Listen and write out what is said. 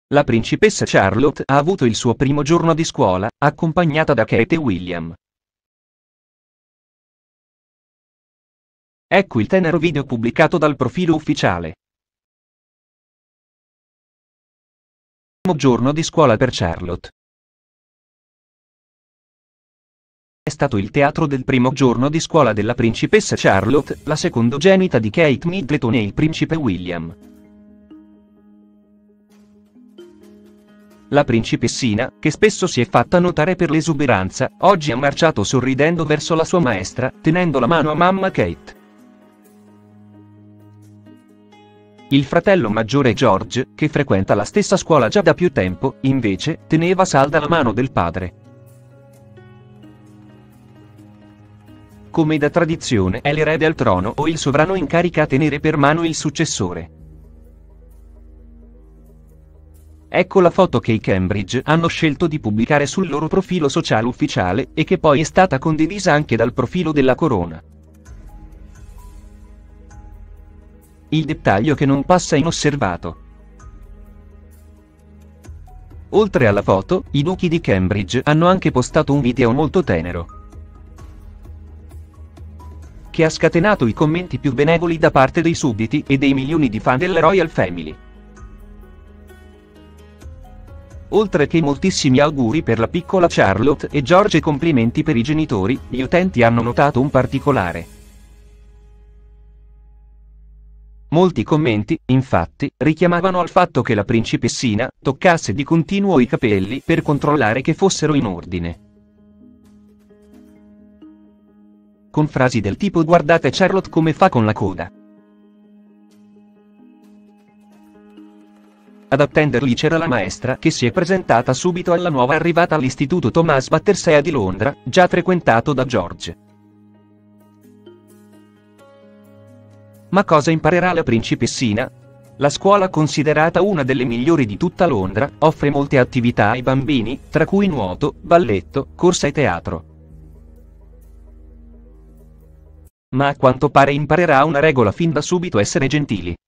La principessa Charlotte ha avuto il suo primo giorno di scuola, accompagnata da Kate e William. Ecco il tenero video pubblicato dal profilo ufficiale. Primo giorno di scuola per Charlotte. È stato il teatro del primo giorno di scuola della principessa Charlotte, la secondogenita di Kate Middleton e il principe William. La principessina, che spesso si è fatta notare per l'esuberanza, oggi ha marciato sorridendo verso la sua maestra, tenendo la mano a mamma Kate. Il fratello maggiore George, che frequenta la stessa scuola già da più tempo, invece, teneva salda la mano del padre. Come da tradizione è l'erede al trono o il sovrano in carica a tenere per mano il successore. Ecco la foto che i Cambridge hanno scelto di pubblicare sul loro profilo sociale ufficiale, e che poi è stata condivisa anche dal profilo della corona. Il dettaglio che non passa inosservato. Oltre alla foto, i duchi di Cambridge hanno anche postato un video molto tenero, che ha scatenato i commenti più benevoli da parte dei sudditi e dei milioni di fan della Royal Family. Oltre che moltissimi auguri per la piccola Charlotte e George e complimenti per i genitori, gli utenti hanno notato un particolare. Molti commenti, infatti, richiamavano al fatto che la principessina toccasse di continuo i capelli per controllare che fossero in ordine. Con frasi del tipo "guardate Charlotte come fa con la coda". Ad attenderli c'era la maestra, che si è presentata subito alla nuova arrivata all'istituto Thomas Battersea di Londra, già frequentato da George. Ma cosa imparerà la principessina? La scuola, considerata una delle migliori di tutta Londra, offre molte attività ai bambini, tra cui nuoto, balletto, corsa e teatro. Ma a quanto pare imparerà una regola fin da subito: essere gentili.